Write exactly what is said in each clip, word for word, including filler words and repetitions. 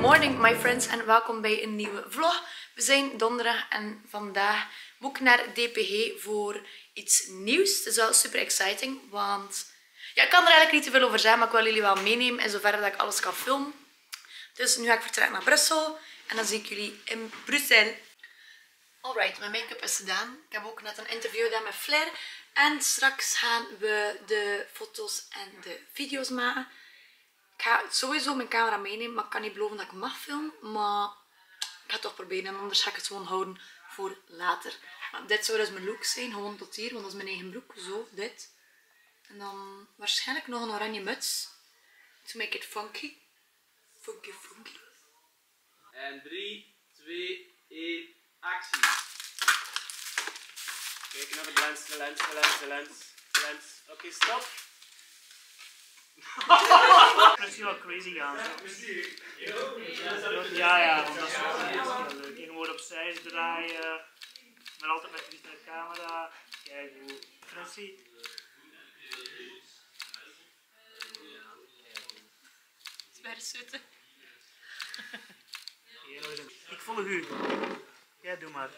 morning my friends en welkom bij een nieuwe vlog. We zijn donderdag en vandaag moet ik naar D P G voor iets nieuws. Het is wel super exciting, want ja, ik kan er eigenlijk niet te veel over zeggen, maar ik wil jullie wel meenemen in zoverre dat ik alles kan filmen. Dus nu ga ik vertrekken naar Brussel en dan zie ik jullie in Brussel. Alright, mijn make-up is gedaan. Ik heb ook net een interview gedaan met Flair. En straks gaan we de foto's en de video's maken. Ik ga sowieso mijn camera meenemen, maar ik kan niet beloven dat ik mag filmen. Maar ik ga het toch proberen en anders ga ik het gewoon houden voor later. Maar dit zou dus mijn look zijn, gewoon tot hier, want dat is mijn eigen broek. Zo, dit. En dan waarschijnlijk nog een oranje muts. To make it funky. Funky, funky. En drie, twee, één, actie. Kijk naar de lens, de lens, de lens, de lens. De lens. Oké, okay, stop. Dat is wel crazy gaan. Ja, ja, want dat is wel heel leuk. Je moet opzij draaien, maar altijd met de camera. Kijk hoe Francie. Zitten. Ik volg u. Ja, doe maar.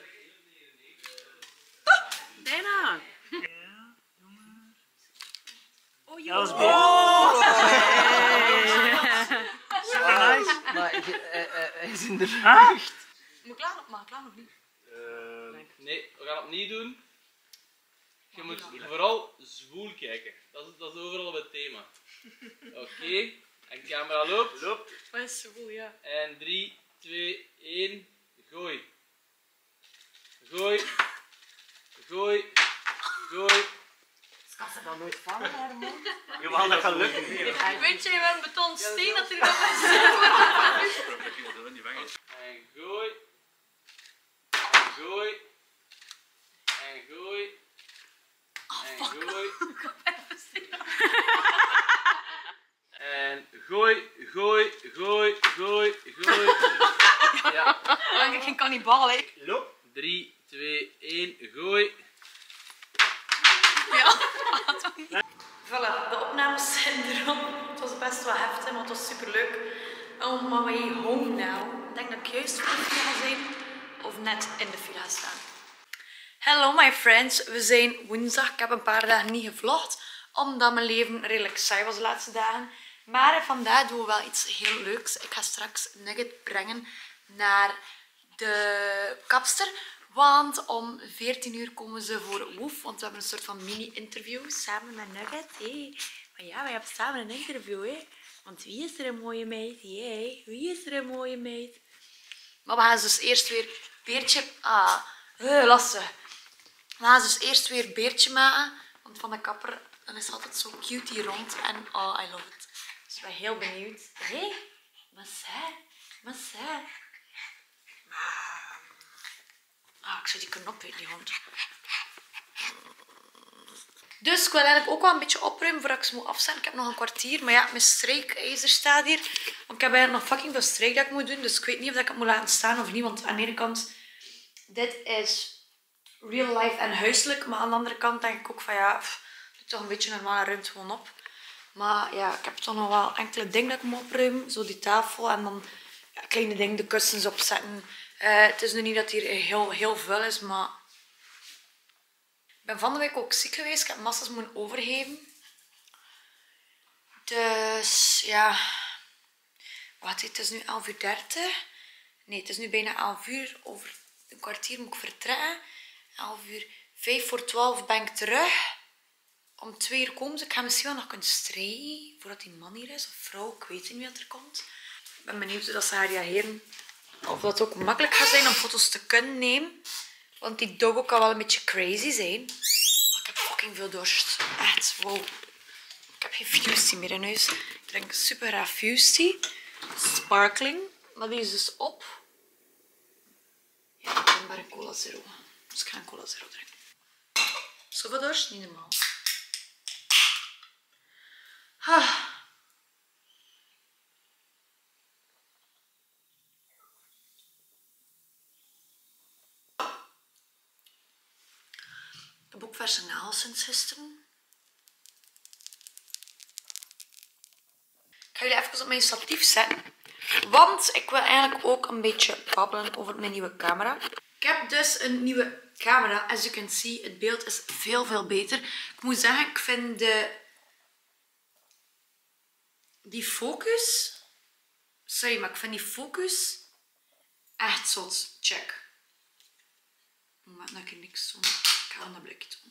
Bijna. Ja, doe maar. Oh, ja, dat is beter. Oh, super nice. Maar hij is in de lucht. Ah? Moet ik klaar nog? Mag ik klaar nog niet? Uh, nee, we gaan het opnieuw doen. Je moet vooral zwoel kijken. Dat is, dat is overal op het thema. Oké, okay. En camera loopt. Loopt. Wat is zwoel, ja. En drie, twee, één, gooi. Gooi. Gooi. Gooi. Kan ze dan nooit vangen, haar man? Jawel, dat gaat lukken. Weet je wel een beton steen dat er nog is? En gooi. En gooi. En gooi. En gooi. En gooi, gooi, gooi, gooi, gooi. Ja. Dan ben ik geen kannibal, hè. Loop. drie, twee, één, gooi. Ja. Voilà, de opnames zijn erop. Het was best wel heftig, maar het was super leuk. On my way home now. Ik denk dat ik juist voor de file ga zijn of net in de file ga staan. Hello my friends, we zijn woensdag. Ik heb een paar dagen niet gevlogd, omdat mijn leven redelijk saai was de laatste dagen. Maar vandaag doen we wel iets heel leuks. Ik ga straks Nugget brengen naar de kapster. Want om veertien uur komen ze voor Woef. Want we hebben een soort van mini-interview samen met Nugget. Hey. Maar ja, wij hebben samen een interview. Hè. Want wie is er een mooie meid? Jij. Wie is er een mooie meid? Maar we gaan dus eerst weer beertje... Ah, uh, lastig. We gaan dus eerst weer beertje maken. Want van de kapper dan is het altijd zo cute hier rond. En oh, I love it. Dus ik ben heel benieuwd. Hé, hey, wat zei? Wat zei? Ah, ik zou die knop in die hond. Dus ik wil eigenlijk ook wel een beetje opruimen voordat ik ze moet afzetten. Ik heb nog een kwartier, maar ja, mijn strijkijzer staat hier. Want ik heb eigenlijk nog fucking veel strijk dat ik moet doen. Dus ik weet niet of ik het moet laten staan of niet. Want aan de ene kant, dit is real life en huiselijk. Maar aan de andere kant denk ik ook van ja, pff, doe toch een beetje normale ruimte gewoon op. Maar ja, ik heb toch nog wel enkele dingen dat ik moet opruimen. Zo die tafel en dan ja, kleine dingen, de kussens opzetten. Uh, het is nu niet dat hier heel, heel vuil is, maar ik ben van de week ook ziek geweest. Ik heb massas moeten overgeven. Dus ja, wat, het is nu elf uur dertig. Nee, het is nu bijna elf uur. Over een kwartier moet ik vertrekken. elf uur, vijf voor twaalf ben ik terug. Om twee uur komen ze. Ik ga misschien wel nog kunnen strijden voordat die man hier is. Of vrouw, ik weet niet wie dat er komt. Ik ben benieuwd hoe dat ze gaan reageren. Of dat ook makkelijk gaat zijn om foto's te kunnen nemen. Want die doggo kan wel een beetje crazy zijn. Oh, ik heb fucking veel dorst. Echt, wow. Ik heb geen Fusty meer in huis. Ik drink super graag Fusty. Sparkling. Maar die is dus op. Ja, ik ben maar een cola zero. Dus ik ga een cola zero drinken. Zoveel dorst? Niet normaal. Ah. Ik heb ook verse nagels sinds gisteren. Ik ga jullie even op mijn statief zetten. Want ik wil eigenlijk ook een beetje babbelen over mijn nieuwe camera. Ik heb dus een nieuwe camera. As you can see, het beeld is veel, veel beter. Ik moet zeggen, ik vind de... die focus... Sorry, maar ik vind die focus echt zot. Check. Moment dat ik niks toon. Ik ga een blikje tonen.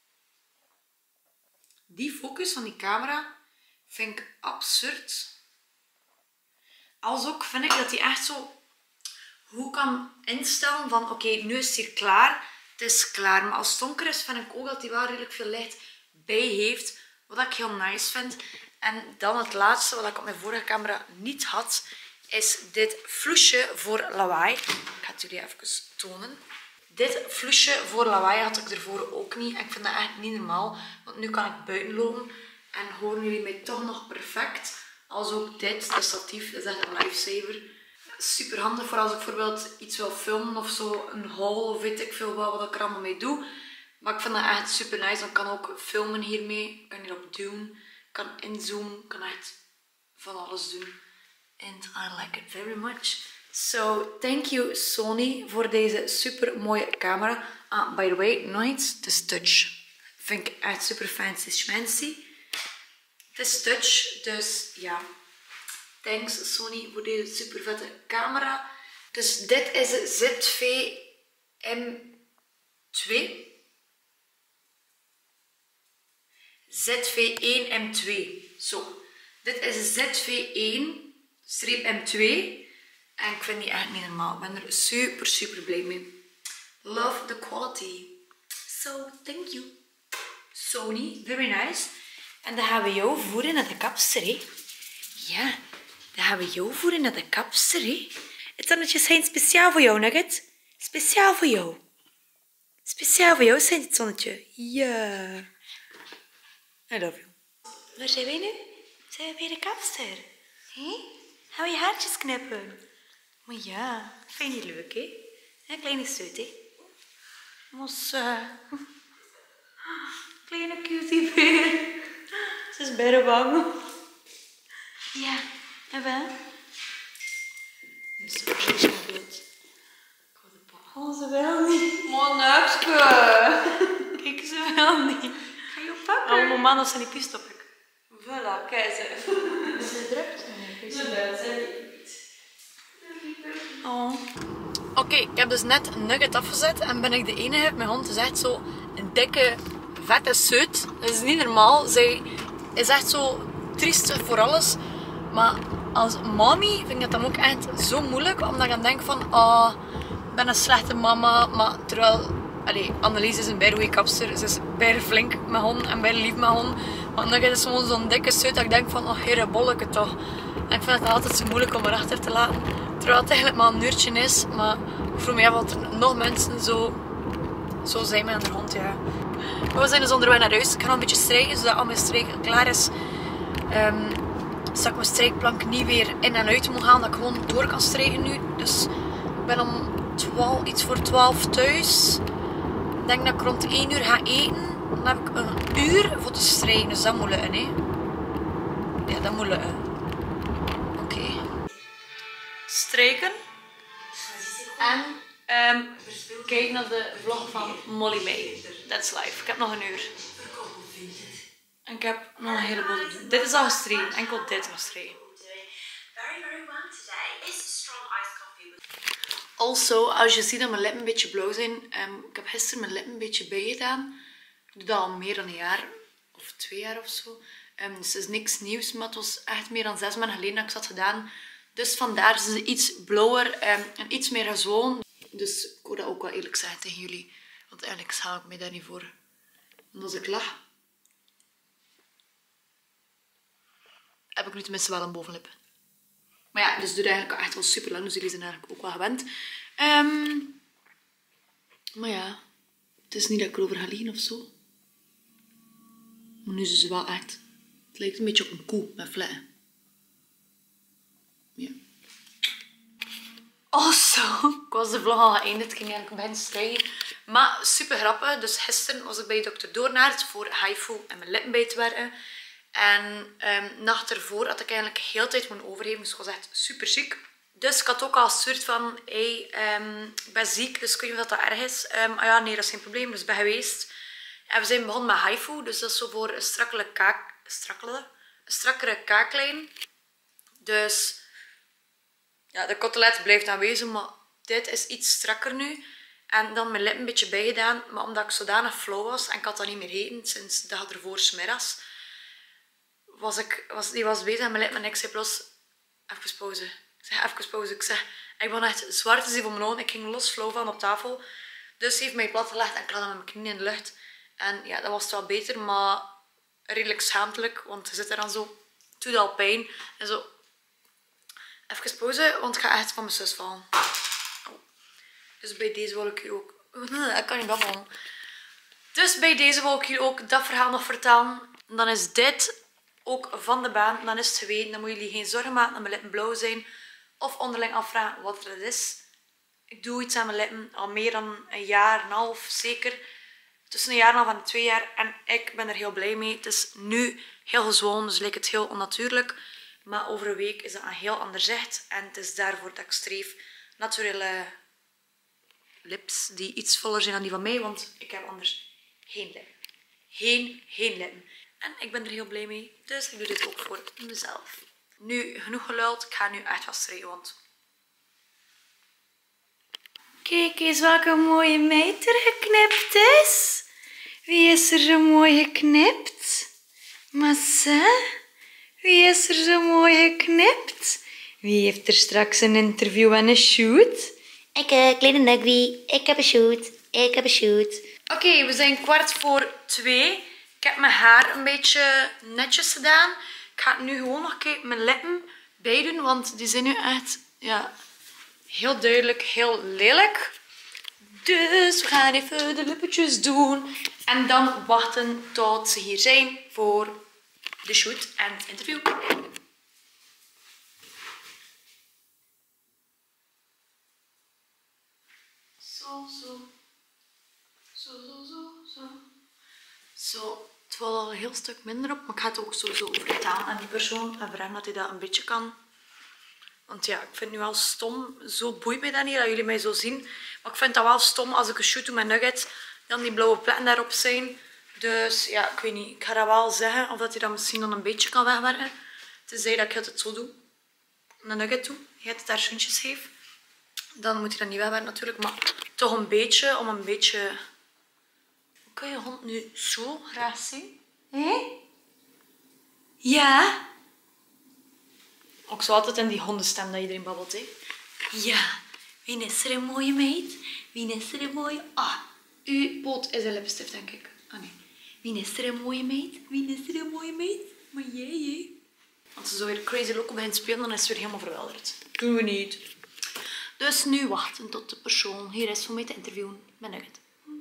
Die focus van die camera vind ik absurd. Als ook vind ik dat hij echt zo goed kan instellen van oké, okay, nu is het hier klaar. Het is klaar. Maar als het donker is, vind ik ook dat hij wel redelijk veel licht bij heeft. Wat ik heel nice vind. En dan het laatste wat ik op mijn vorige camera niet had, is dit floesje voor lawaai. Ik ga het jullie even tonen. Dit floesje voor lawaai had ik ervoor ook niet. En ik vind dat echt niet normaal. Want nu kan ik buiten lopen en horen jullie mij toch nog perfect. Als ook dit, de statief, dat is echt een lifesaver. Super handig voor als ik bijvoorbeeld iets wil filmen of zo, een haul of weet ik veel wat, wat ik er allemaal mee doe. Maar ik vind dat echt super nice, want ik kan ook filmen hiermee. Ik kan hierop doen, ik kan inzoomen, ik kan echt van alles doen. And I like it very much. So, thank you Sony voor deze super mooie camera. Ah, by the way, nog iets, het is touch. Vind ik echt super fancy schmancy. Het is touch, dus ja. Thanks Sony voor deze super vette camera. Dus dit is de Z V M twee. Z V één M twee. Zo. Dit is de Z V één M twee. En ik vind die echt niet normaal. Ik ben er super, super blij mee. Love the quality. So, thank you. Sony, very nice. En dan gaan we jou voeren naar de kapster, hè? Ja, dan gaan we jou voeren naar de kapster, hè? Het zonnetjes zijn speciaal voor jou, Nugget. Speciaal voor jou. Speciaal voor jou zijn het zonnetje. Ja. I love you. Waar zijn wij nu? Zijn we bij de kapster? Hé? Gaan we je haartjes knippen? Maar ja, vind je leuk, hè? Een kleine stuit, hè? Mos, uh... kleine cutie beer. Ze is bijna bang. Ja, en wel? Dus zo precies naar beeld. Oh, ze wel niet. Monarchke. Kijk, ze wel niet. Ga je pakken? Oh, mama, dat zijn die piest op ik. Voilà, kijk ze. Ze drukt. Nee, ze oh. Oké, okay, ik heb dus net een nugget afgezet en ben ik de enige. Mijn hond is echt zo een dikke, vette seut. Dat is niet normaal. Zij is echt zo triest voor alles. Maar als mommy vind ik dat dan ook echt zo moeilijk. Omdat ik dan denk van, oh, ik ben een slechte mama. Maar terwijl, allee, Annelies is een bijna goede kapster. Ze is bijna flink met hond en bijna lief met hond. Maar nugget is gewoon zo'n dikke seut dat ik denk van, oh, here bolleke toch. En ik vind het altijd zo moeilijk om erachter te laten. Terwijl het eigenlijk maar een uurtje is. Maar ik vroeg me af wat er nog mensen zo, zo zijn met hun hond. Ja. Maar we zijn dus onderweg naar huis. Ik ga nog een beetje strijken, zodat al mijn strijken klaar is. Um, zodat ik mijn strijkplank niet weer in en uit moet gaan. Dat ik gewoon door kan strijken nu. Dus ik ben om twaalf, iets voor twaalf thuis. Ik denk dat ik rond één uur ga eten. Dan heb ik een uur voor te strijken. Dus dat moet lukken, hè. Ja, dat moet lukken. Oké. Okay. Strijken. En um, kijk naar de vlog van Molly May. That's life. Ik heb nog een uur. En ik heb nog een heleboel te doen. Dit is al gestreden. Enkel dit gestreden. Also, als je ziet dat mijn lippen een beetje blauw zijn. Um, ik heb gisteren mijn lippen een beetje bijgedaan. Ik doe dat al meer dan een jaar. Of twee jaar of zo. Um, dus het is niks nieuws. Maar het was echt meer dan zes maanden geleden dat ik dat had gedaan. Dus vandaar is het iets blauwer um, en iets meer gezwollen. Dus ik wil dat ook wel eerlijk zeggen tegen jullie. Want eigenlijk schaam ik mij daar niet voor. Want als ik lach, heb ik nu tenminste wel een bovenlip. Maar ja, dus het duurt eigenlijk echt wel super lang. Dus jullie zijn eigenlijk ook wel gewend. Um, maar ja, het is niet dat ik erover ga liegen of zo. Maar nu is ze wel echt... Het lijkt een beetje op een koe met vlekken. Ja. Oh zo, ik was de vlog al geëindigd. Ik ging eigenlijk bijna strijken. Maar super grappig. Dus gisteren was ik bij dokter Doornaert voor Haifu en mijn lippen bij te werken. En um, nacht ervoor had ik eigenlijk heel de tijd moeten overgeven. Dus ik was echt super ziek. Dus ik had ook al gestuurd van, hey, um, ik ben ziek, dus ik weet niet of dat erg is. Um, ah ja, nee, dat is geen probleem. Dus ik ben geweest. En we zijn begonnen met haifu. Dus dat is zo voor een strakkele kaak... Strakkele? Een strakkere kaaklijn. Dus... Ja, de kotelet blijft aanwezig, maar dit is iets strakker nu. En dan mijn lippen een beetje bijgedaan. Maar omdat ik zodanig flauw was en ik had dat niet meer gegeten sinds de dag ervoor 's middags, was ik, was, die was bezig met mijn lippen en ik zei plots, even pauze. Ik zeg, even pauze. Ik zeg, ik ben echt zwart te zien voor mijn ogen. Ik ging los flauw van op tafel. Dus ze heeft mij plat gelegd en ik lag met mijn knieën in de lucht. En ja, dat was wel beter, maar redelijk schaamtelijk. Want je zit er dan zo, het doet al pijn. En zo, even pauze, want ik ga echt van mijn zus vallen. Oh. Dus bij deze wil ik hier ook... Ik kan niet babbelen. Dus bij deze wil ik hier ook dat verhaal nog vertellen. Dan is dit ook van de baan. Dan is het geweten. Dan moeten jullie geen zorgen maken dat mijn lippen blauw zijn. Of onderling afvragen wat het is. Ik doe iets aan mijn lippen al meer dan een jaar en een half, zeker. Tussen een jaar en een half en twee jaar. En ik ben er heel blij mee. Het is nu heel gezwollen, dus lijkt het heel onnatuurlijk. Maar over een week is dat een heel ander zicht. En het is daarvoor dat ik streef naturele lips die iets voller zijn dan die van mij. Want ik heb anders geen lippen. Geen, geen lippen. En ik ben er heel blij mee. Dus ik doe dit ook voor mezelf. Nu, genoeg geluld. Ik ga nu echt wat strijken, want... Kijk eens welke mooie meid er geknipt is. Wie is er zo mooi geknipt? Massa? Wie is er zo mooi geknipt? Wie heeft er straks een interview en een shoot? Ik, uh, kleine Nugby. Ik heb een shoot. Ik heb een shoot. Oké, okay, we zijn kwart voor twee. Ik heb mijn haar een beetje netjes gedaan. Ik ga nu gewoon nog een keer mijn lippen bijdoen, want die zijn nu echt, ja, heel duidelijk heel lelijk. Dus we gaan even de lippetjes doen. En dan wachten tot ze hier zijn voor de shoot en het interview. Zo, zo. Zo, zo, zo, zo. Zo, het valt al een heel stuk minder op, maar ik ga het ook sowieso vertalen aan die persoon en vragen dat hij dat een beetje kan. Want ja, ik vind het nu wel stom. Zo boeit mij dat niet, dat jullie mij zo zien. Maar ik vind dat wel stom als ik een shoot doe met Nugget, dan die blauwe plekken daarop zijn. Dus ja, ik weet niet. Ik ga dat wel zeggen, of dat hij dat misschien dan een beetje kan wegwerken. Tenzij dat ik het zo doe. Een Nugget doe. Je het daar schoentjes heeft. Dan moet hij dat niet wegwerken natuurlijk, maar toch een beetje, om een beetje... Kun je hond nu zo graag zien? Hé? Ja? Ook zo altijd in die hondenstem dat iedereen babbelt, hè? Ja. Wie is er een mooie meid? Wie is er een mooie... Ah, uw poot is een lipstift, denk ik. Ah, nee. Wie is er een mooie meid? Wie is er een mooie meid? Maar jij, hè? Als ze zo weer Crazy Loco begint spelen, dan is het weer helemaal verwilderd. Doen we niet. Dus nu wachten tot de persoon hier is om mij te interviewen met Nugget.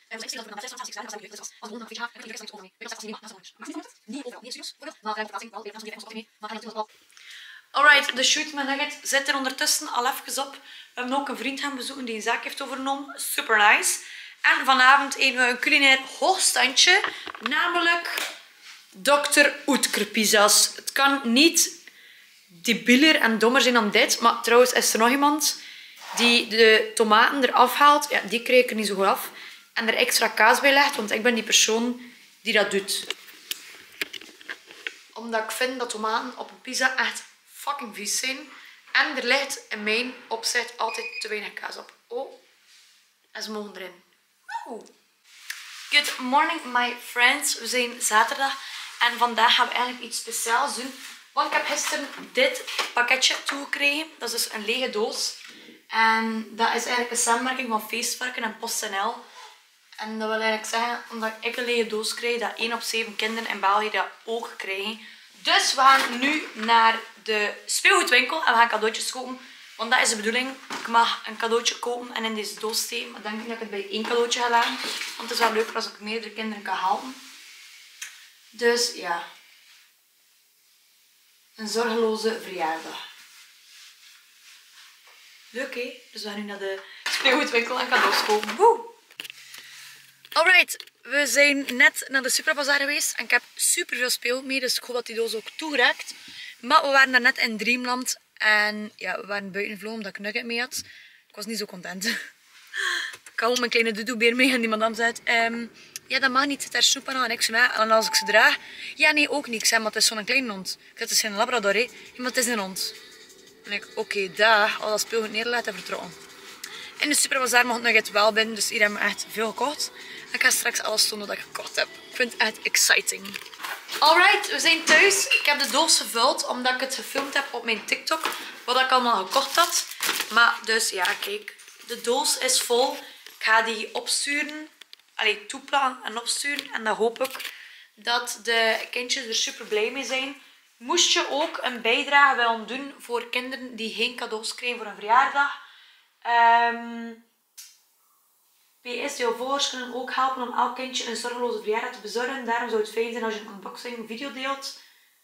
Alright, de shoot met Nugget zit er ondertussen al even op. We hebben ook een vriend gaan bezoeken die een zaak heeft overnomen. Super nice. En vanavond eten we een culinair hoogstandje. Namelijk dokter Oetker pizza's. Het kan niet debieler en dommer zijn dan dit. Maar trouwens is er nog iemand die de tomaten eraf haalt. Ja, die krijg ik er niet zo goed af. En er extra kaas bij legt, want ik ben die persoon die dat doet. Omdat ik vind dat tomaten op een pizza echt fucking vies zijn. En er ligt in mijn opzicht altijd te weinig kaas op. Oh, en ze mogen erin. Oeh. Good morning, my friends. We zijn zaterdag en vandaag gaan we eigenlijk iets speciaals doen. Want ik heb gisteren dit pakketje toegekregen. Dat is dus een lege doos. En dat is eigenlijk een samenwerking van Feestvarken en PostNL. En dat wil eigenlijk zeggen, omdat ik een lege doos krijg, dat één op zeven kinderen in België dat ook krijgen. Dus we gaan nu naar de speelgoedwinkel en we gaan cadeautjes kopen. Want dat is de bedoeling. Ik mag een cadeautje kopen en in deze doos steken. Maar ik denk niet dat ik het bij één cadeautje ga laten. Want het is wel leuker als ik meerdere kinderen kan helpen. Dus ja. Een zorgeloze verjaardag. Leuk, hè? Dus we gaan nu naar de speelgoedwinkel en cadeaus kopen. Woe! Alright, We zijn net naar de Superbazaar geweest en ik heb super veel speel mee, dus ik hoop dat die doos ook toegeraakt. Maar we waren daar net in Dreamland en ja, we waren buiten gevlogen omdat ik Nugget mee had. Ik was niet zo content. Ik had ook mijn kleine doedoebeer mee en die madame zei, um, ja dat mag niet, zit daar snoep aan. En ik zei, en als ik ze draag, ja nee ook niet. Ik zei, maar het is zo'n kleine hond. Ik zei, het is geen labrador hè. Ja, maar het is een hond. En ik, oké, okay, daar, al dat speel goed neerleggen en vertrouwen. In de Superbazaar mocht Nugget wel binnen, dus hier hebben we echt veel gekocht. En ik ga straks alles tonen dat ik gekocht heb. Ik vind het echt exciting. Alright, we zijn thuis. Ik heb de doos gevuld omdat ik het gefilmd heb op mijn TikTok. Wat ik allemaal gekocht had. Maar dus ja, kijk. De doos is vol. Ik ga die opsturen. Allee, toeplannen en opsturen. En dan hoop ik dat de kindjes er super blij mee zijn. Moest je ook een bijdrage willen doen voor kinderen die geen cadeaus krijgen voor een verjaardag. Um, P S, jouw volgers kunnen ook helpen om elk kindje een zorgeloze verjaardag te bezorgen. Daarom zou het fijn zijn als je een unboxing video deelt.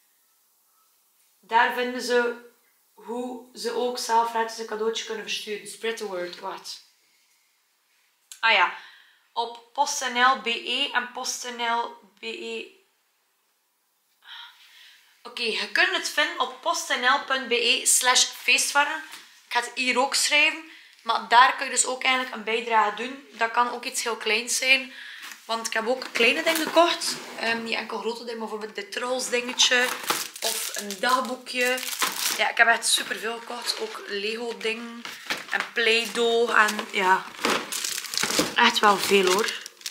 Daar vinden ze hoe ze ook zelf gratis een cadeautje kunnen versturen. Spread the word. Wacht. Ah ja. Op PostNL B E en PostNL B E. Oké, okay, je kunt het vinden op postnl.be slash feestvarren. Ik ga het hier ook schrijven. Maar daar kun je dus ook eigenlijk een bijdrage doen. Dat kan ook iets heel kleins zijn. Want ik heb ook kleine dingen gekocht. Um, niet enkel grote dingen, maar bijvoorbeeld dit trolls dingetje. Of een dagboekje. Ja, ik heb echt super veel gekocht. Ook Lego dingen. En Play-Doh. En ja, echt wel veel hoor.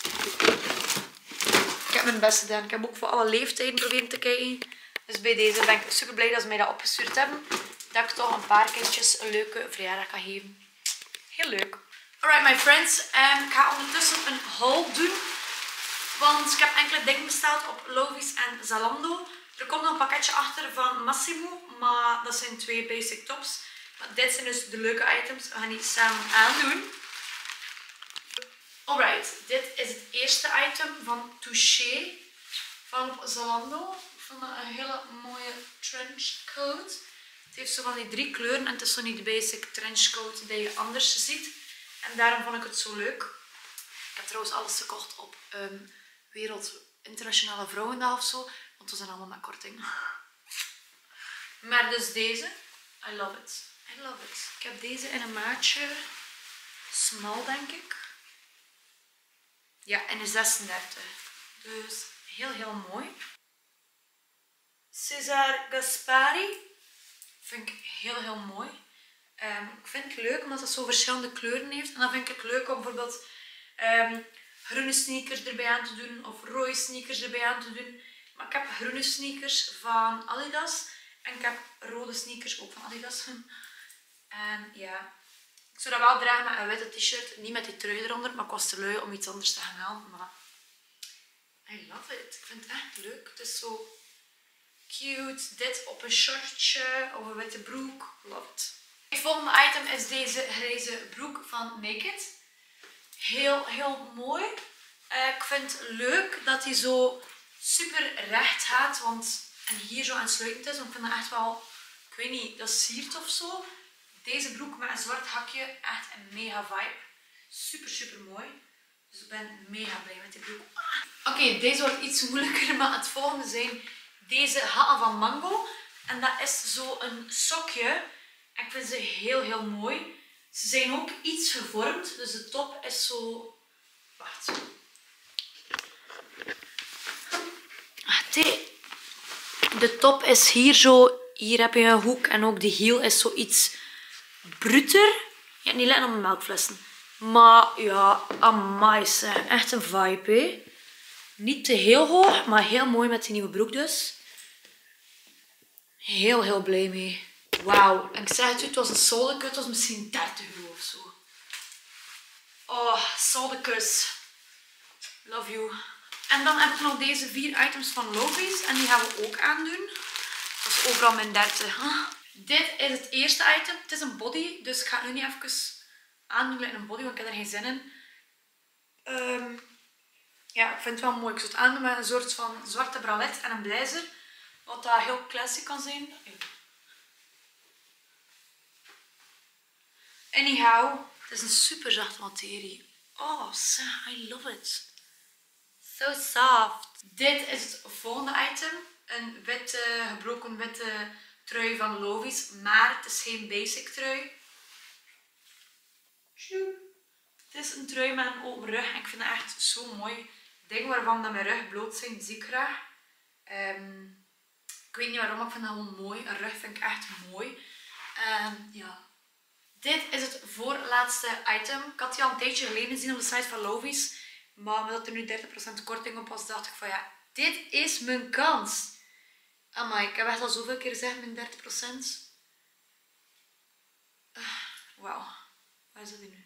Ik heb mijn best gedaan. Ik heb ook voor alle leeftijden proberen te kijken. Dus bij deze ben ik super blij dat ze mij dat opgestuurd hebben. Dat ik toch een paar kindjes een leuke verjaardag kan geven. Heel leuk. Alright my friends, um, ik ga ondertussen een haul doen. Want ik heb enkele dingen besteld op Lovies en Zalando. Er komt nog een pakketje achter van Massimo. Maar dat zijn twee basic tops. Maar dit zijn dus de leuke items. We gaan die samen aandoen. Alright, dit is het eerste item van Touché. Van op Zalando. Ik vond dat een hele mooie trenchcoat. Het heeft zo van die drie kleuren en het is zo niet de basic trenchcoat die je anders ziet. En daarom vond ik het zo leuk. Ik heb trouwens alles gekocht op um, Wereld Internationale Vrouwendag of zo. Want we zijn allemaal met korting. Maar dus deze. I love it. I love it. Ik heb deze in een maatje small denk ik. Ja, in een zesendertig. Dus heel heel mooi. Cesar Gaspari. Vind ik heel heel mooi. Um, ik vind het leuk omdat het zo verschillende kleuren heeft. En dan vind ik het leuk om bijvoorbeeld um, groene sneakers erbij aan te doen. Of rode sneakers erbij aan te doen. Maar ik heb groene sneakers van Adidas. En ik heb rode sneakers ook van Adidas. En ja, ik zou dat wel dragen met een witte t-shirt. Niet met die trui eronder. Maar ik was te lui om iets anders te gaan halen. Maar I love it. Ik vind het echt leuk. Het is zo cute. Dit op een shortje of een witte broek. Love it. Het volgende item is deze grijze broek van Naked. Heel, heel mooi. Uh, ik vind het leuk dat hij zo super recht gaat. Want, en hier zo aansluitend is. Want ik vind dat echt wel, ik weet niet, dat siert of zo. Deze broek met een zwart hakje. Echt een mega vibe. Super, super mooi. Dus ik ben mega blij met die broek. Oké, okay, deze wordt iets moeilijker. Maar het volgende zijn deze hatten van Mango. En dat is zo een sokje. En ik vind ze heel, heel mooi. Ze zijn ook iets gevormd. Dus de top is zo... Wacht. De top is hier zo... Hier heb je een hoek. En ook de hiel is zo iets bruter. Ja, niet letten op mijn melkflessen. Maar ja, amai zeg. Echt een vibe, hè. Niet te heel hoog, maar heel mooi met die nieuwe broek dus. Heel, heel blij mee. Wauw. En ik zeg het u, het was een soldekut. Het was misschien dertig euro of zo. Oh, soldekus. Love you. En dan heb ik nog deze vier items van Lovies. En die gaan we ook aandoen. Dat is overal mijn dertig. Huh? Dit is het eerste item. Het is een body. Dus ik ga het nu niet even aandoen in een body. Want ik heb er geen zin in. Um, ja, ik vind het wel mooi. Ik zou het aandoen met een soort van zwarte bralette en een blazer. Wat dat heel classic kan zijn. Anyhow, het is een super zachte materie. Oh, I love it. So soft. Dit is het volgende item. Een witte, gebroken witte trui van Lovies. Maar het is geen basic trui. Het is een trui met een open rug. En ik vind het echt zo mooi. Dingen waarvan dat mijn rug bloot zijn, zie ik graag. Um, ik weet niet waarom, maar ik vind dat gewoon mooi. Een rug vind ik echt mooi. Um, ja. Dit is het voorlaatste item. Ik had die al een tijdje geleden gezien op de site van Lovies. Maar omdat er nu dertig procent korting op was, dacht ik van ja, dit is mijn kans. Amai, ik heb echt al zoveel keer gezegd mijn dertig procent. Uh, Wauw, waar is dat nu?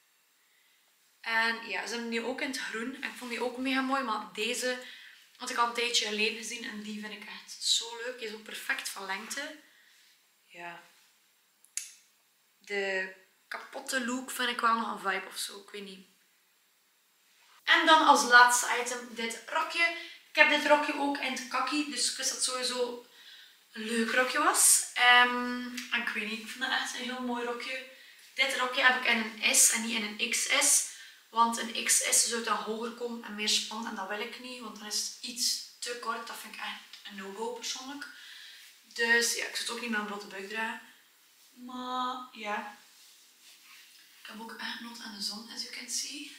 En ja, ze hebben die ook in het groen. En ik vond die ook mega mooi, maar deze had ik al een tijdje geleden gezien. En die vind ik echt zo leuk. Die is ook perfect van lengte. Ja. De kapotte look vind ik wel nog een vibe of zo, ik weet niet. En dan als laatste item dit rokje. Ik heb dit rokje ook in het kaki, dus ik wist dat het sowieso een leuk rokje was. Um, en ik weet niet, ik vind dat echt een heel mooi rokje. Dit rokje heb ik in een S en niet in een X S. Want een X S zou dan hoger komen en meer span en dat wil ik niet. Want dan is het iets te kort, dat vind ik echt een no-go persoonlijk. Dus ja, ik zou het ook niet met een blote buik dragen. Maar ja, ik heb ook echt nood aan de zon, as you can see.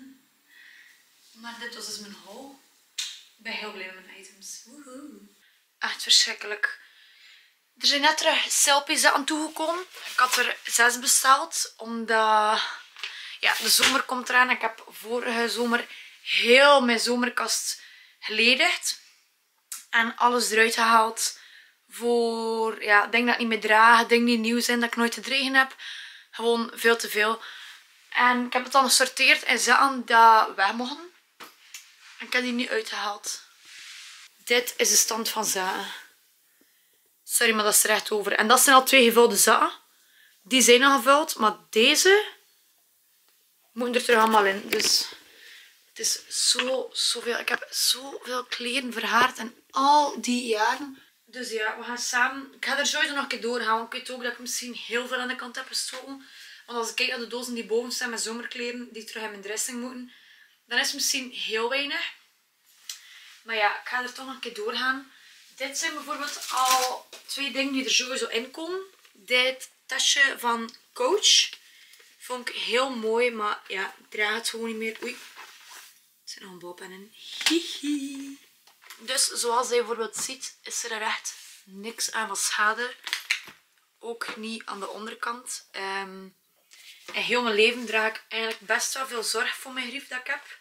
Maar dit was dus mijn haul. Ik ben heel blij met mijn items. Woehoe. Echt verschrikkelijk. Er zijn net terug selfies aan toegekomen. Ik had er zes besteld, omdat ja, de zomer komt eraan. Ik heb vorige zomer heel mijn zomerkast geledigd. En alles eruit gehaald. Voor, ja, dingen dat ik niet meer draag, dingen die nieuw zijn, dat ik nooit gedragen heb. Gewoon veel te veel. En ik heb het dan gesorteerd en zaken dat weg mochten. En ik heb die nu uitgehaald. Dit is de stand van zaken. Sorry, maar dat is er echt over. En dat zijn al twee gevulde zaken. Die zijn al gevuld, maar deze moeten er terug allemaal in. Dus het is zo, zoveel. Ik heb zoveel kleren verhaard en al die jaren. Dus ja, we gaan samen. Ik ga er sowieso nog een keer doorgaan. Want ik weet ook dat ik misschien heel veel aan de kant heb gestoken. Want als ik kijk naar de dozen die boven staan met zomerkleren die terug in mijn dressing moeten, dan is het misschien heel weinig. Maar ja, ik ga er toch nog een keer doorgaan. Dit zijn bijvoorbeeld al twee dingen die er sowieso in komen. Dit tasje van Coach vond ik heel mooi, maar ja, ik draag het gewoon niet meer. Oei, er zit nog een balpen in. Hihi. Dus zoals je bijvoorbeeld ziet, is er echt niks aan van schade. Ook niet aan de onderkant. Um, in heel mijn leven draag ik eigenlijk best wel veel zorg voor mijn grief dat ik heb.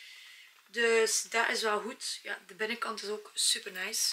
Dus dat is wel goed. Ja, de binnenkant is ook super nice.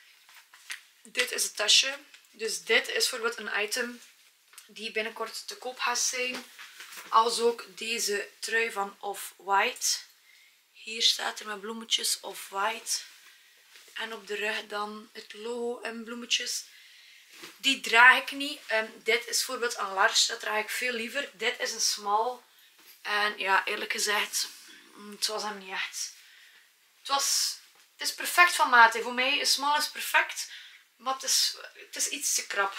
Dit is het tasje. Dus dit is bijvoorbeeld een item die binnenkort te koop gaat zijn. Als ook deze trui van Off-White. Hier staat er met bloemetjes Off-White. En op de rug dan het logo en bloemetjes. Die draag ik niet. Um, dit is bijvoorbeeld een large. Dat draag ik veel liever. Dit is een small. En ja, eerlijk gezegd, het was hem niet echt. Het, was, het is perfect van maat. Voor mij is small is perfect. Maar het is, het is iets te krap.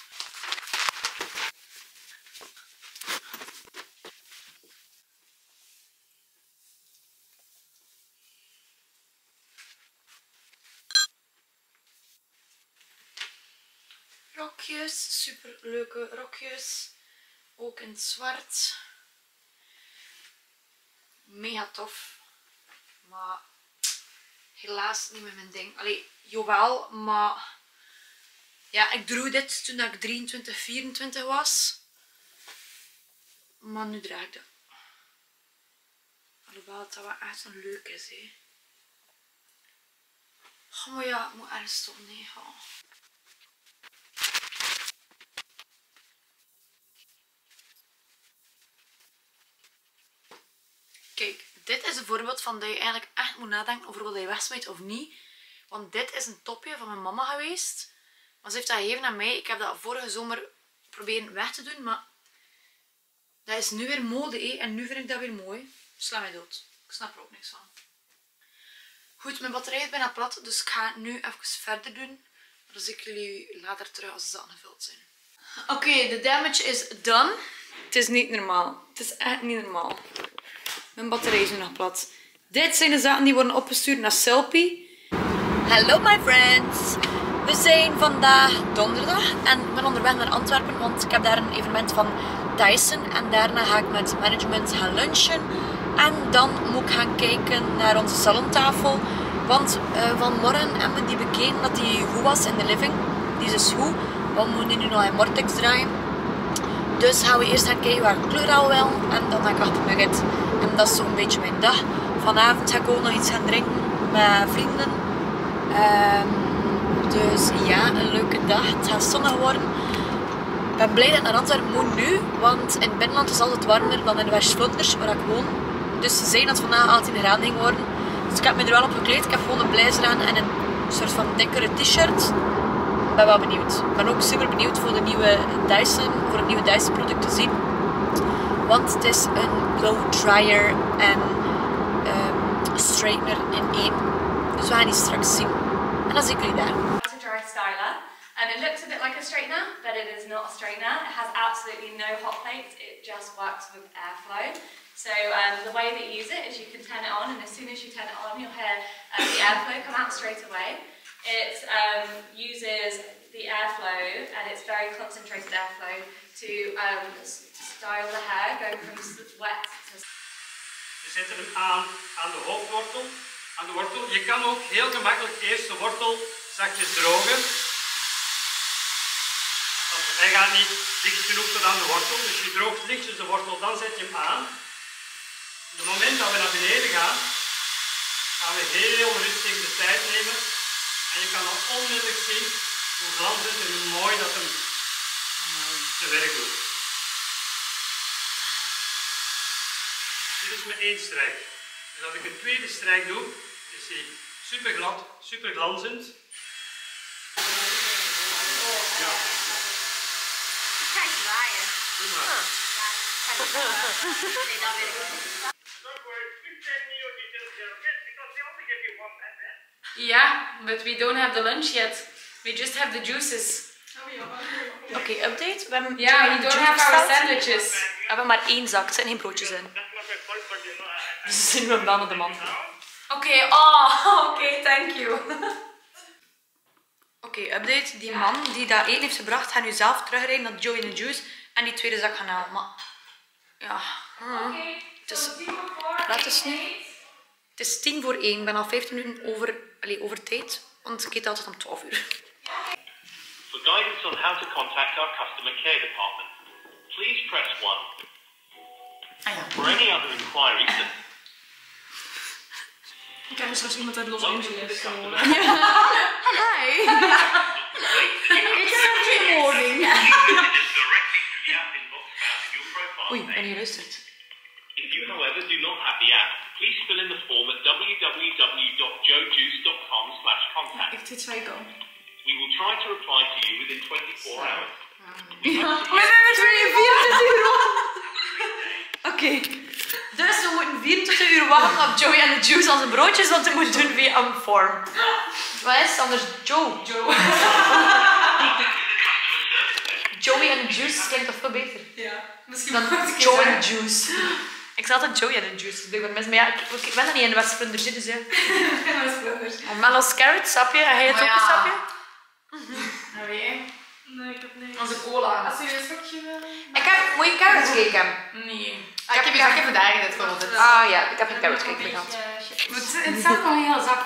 Rokjes, super leuke rokjes. Ook in het zwart. Mega tof. Maar helaas niet meer mijn ding. Allee, jawel, maar ja, ik droeg dit toen ik drieëntwintig, vierentwintig was. Maar nu draag ik dat. Alhoewel het wel echt een leuk is, hè. Oh, maar ja, ik moet ergens stoppen, nee. Oh. Kijk, dit is een voorbeeld van dat je eigenlijk echt moet nadenken over wat je wegsmijt of niet. Want dit is een topje van mijn mama geweest. Maar ze heeft dat gegeven aan mij. Ik heb dat vorige zomer proberen weg te doen, maar dat is nu weer mode, hé. En nu vind ik dat weer mooi. Sla mij dood. Ik snap er ook niks van. Goed, mijn batterij is bijna plat, dus ik ga nu even verder doen. Dan zie ik jullie later terug als ze aangevuld zijn. Oké, okay, de damage is done. Het is niet normaal. Het is echt niet normaal. Mijn batterij is nu nog plat. Dit zijn de zaken die worden opgestuurd naar Selfie. Hallo my friends! We zijn vandaag donderdag en ik ben onderweg naar Antwerpen, want ik heb daar een evenement van Dyson. En daarna ga ik met management gaan lunchen. En dan moet ik gaan kijken naar onze salontafel. Want uh, vanmorgen hebben we die bekeken dat die goed was in de living. Die is dus goed. We moeten die nu nog in Mortex draaien. Dus gaan we eerst gaan kijken waar kleur al wel. En dan ga ik achter Nugget. En dat is zo'n beetje mijn dag. Vanavond ga ik ook nog iets gaan drinken met vrienden. Um, dus ja, een leuke dag. Het gaat zonnig worden. Ik ben blij dat ik naar Antwerpen moet nu. Want in het binnenland is het altijd warmer dan in West-Vlaanders, waar ik woon. Dus ze zeiden dat het vandaag achttien graden ging worden. Dus ik heb me er wel op gekleed. Ik heb gewoon een blazer aan en een soort van dikkere t-shirt. Ik ben wel benieuwd. Ik ben ook super benieuwd voor de nieuwe Dyson, voor het nieuwe Dyson product te zien. Want het is een blow dryer en um, straightener in één. Dus we gaan die straks zien. En dan zie ik jullie daar. It's a dry styler. Um, it looks a bit like a straightener, but it is not a straightener. It has absolutely no hot plates. It just works with airflow. So um, the way that you use it is you can turn it on, and as soon as you turn it on, you'll hear uh, the airflow come out straight away. It um, uses the airflow, and it's very concentrated airflow, to um, style the hair, going from wet to... We zetten hem aan aan de hoofdwortel, aan de wortel. Je kan ook heel gemakkelijk eerst de wortel zachtjes drogen. Want hij gaat niet dicht genoeg tot aan de wortel, dus je droogt lichtjes de wortel, dan zet je hem aan. Op het moment dat we naar beneden gaan, gaan we heel rustig de tijd nemen. En je kan al onmiddellijk zien hoe glanzend en hoe mooi dat hem zijn werk doet. Dit is mijn één strijk. Dus als ik een tweede strijk doe, is hij super glad, super glanzend. Ja. Ik ga eens draaien. Doe maar. Nee, dat weet ik niet. Yeah, but we don't have the lunch yet. We just have the juices. Oké, okay, update. We hebben Yeah, we don't have our besteld. sandwiches. We hebben maar één zak, er zijn geen broodjes in. Dus we zien we dan met de man. Oké, okay, oh, oké, okay, thank you. Oké, okay, update. Die man die dat eten heeft gebracht, gaat nu zelf terugrijden naar Joey and the Juice en die tweede zak gaan halen. Maar ja, hmm. Okay, het is, so laat eens niet. Het is tien voor één. Ik ben al vijftien minuten over, allez, over tijd, want ik eet altijd om twaalf uur. For guidance on how to contact our customer care department, please press one. Ah ja. For any other inquiries, Ik heb straks iemand uit Los Angeles gehoord. Hi. Ik heb geen morning. Oei, ben je geluisterd? If you, however, do not have the app, please fill in the form at w w w dot joe juice dot com slash contact. Ik zit twee kan. We will try to reply to you within twenty-four hours. We zijn er vierentwintig uur wachten. Oké. Dus we moeten vierentwintig uur wachten op Joey and the Juice onze broodjes, want we moeten doen via een vorm. Wat is het anders? Joe. Joe. Joey and the Juice klinkt toch veel beter? Ja, misschien dan Joey and the Juice. Ik zei altijd Joey and the Juice, dus blijkbaar mis. Maar ja, ik, ik ben er niet in de West-Vlaanders, dus ja. Mellow carrot, sap je? Heb je het ook een sapje? Nee. Nee, ik heb niet. Onze cola. Als je een stokje wil. Ik heb mooie carrot cake hebben. Nee. Ik heb, ik heb vandaag in het gewoon. Ah ja, ik heb een carrot cake gehad. Het staat nog een hele zak.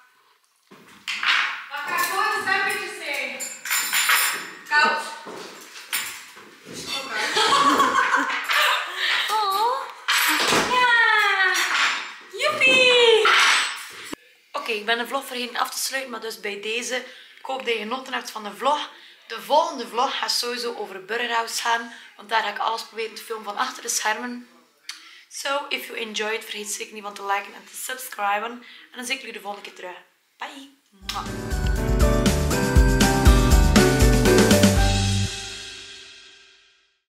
Wat ga ik gewoon de sandwiches zijn? Koud. Oh. Ja. Joepie. Oké, okay, ik ben de vlog vergeten af te sluiten, maar dus bij deze. Ik hoop dat je genoten hebt van de vlog. De volgende vlog gaat sowieso over Burger House gaan, want daar ga ik alles proberen te filmen van achter de schermen. So, if you enjoyed, vergeet zeker niet van te liken en te subscriben. En dan zie ik jullie de volgende keer terug. Bye! Mwah.